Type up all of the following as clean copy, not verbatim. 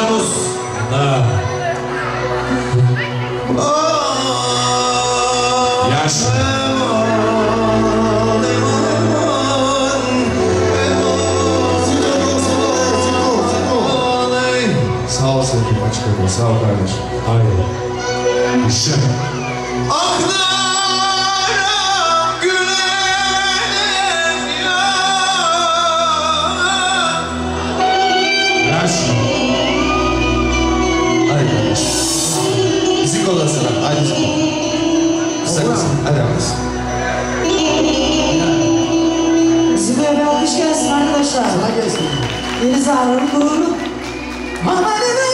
Namus. Yaş. Sağ ol sevgilim, açık ol. Sağ ol kardeşim. Aynen. İşte. Müzik odasına. Hadi müzik. Kısa kısa. Hadi arkadaşlar. Size bir alkış gelsin arkadaşlar. Sana gelsin. Deniz ağrım doğru. Aman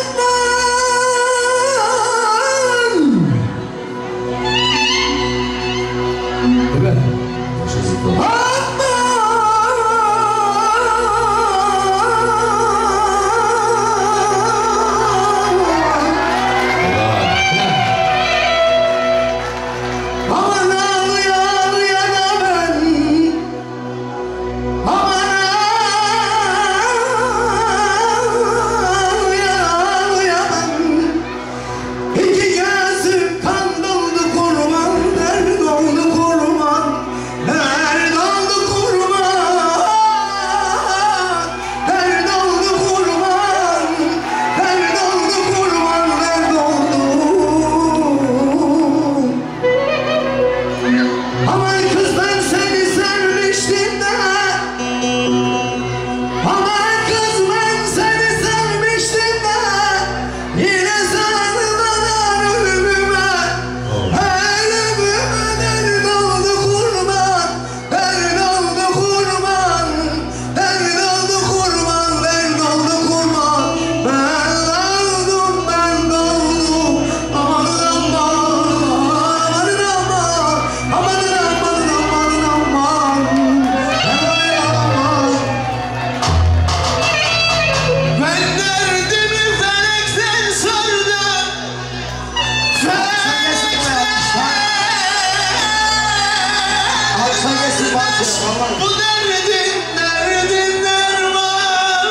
Değil mi? Başarısız oldu. Bu derdin derman.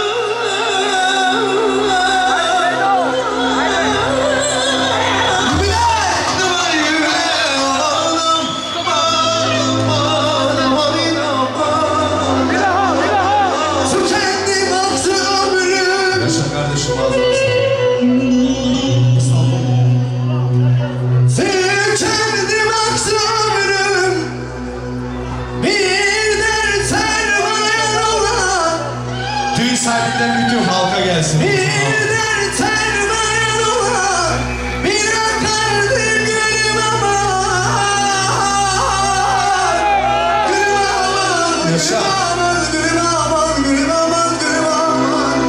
tükendi baktı ömrüm. Yaşa kardeşim ağzına. Tükendi baktı ömrüm. Bir dert termayan olan. Düğün sahibinden bütün halka gelsin. Bir dert termayan olan. Bir akardır gülüm aman. Gülüm aman. Yaşa. Gülüm aman. Gülüm aman. Gülüm aman.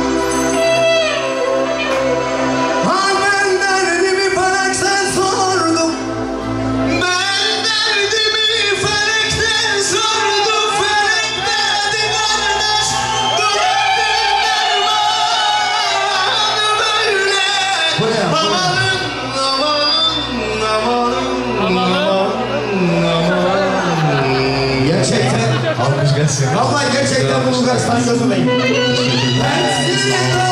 Ha ben derdimi felekten sordum. Ben derdimi felekten sordum. Felek dedi kardeş. Bu derdin dermanı böyle. Bu ne ya? Gerçekten. Alkış gelsin. Vallahi gerçekten bu Bulgaristan gözümeyin. Ben sizi